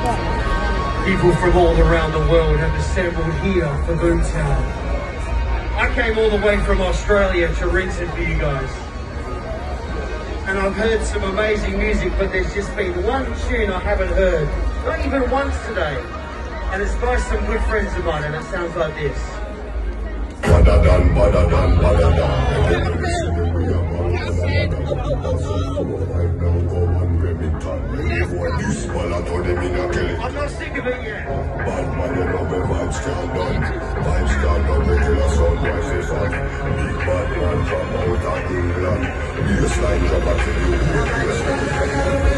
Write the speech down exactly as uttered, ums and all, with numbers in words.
People from all around the world have assembled here for Boomtown. I came all the way from Australia to rinse it for you guys. And I've heard some amazing music, but there's just been one tune I haven't heard, not even once today. And it's by some good friends of mine, and it sounds like this. I'm not sick of it yet. Bad man, you know where vibes stand on. Vibes stand on, the killer sunrise is on. Big bad man from out of England. Baseline drop until you hear baseline.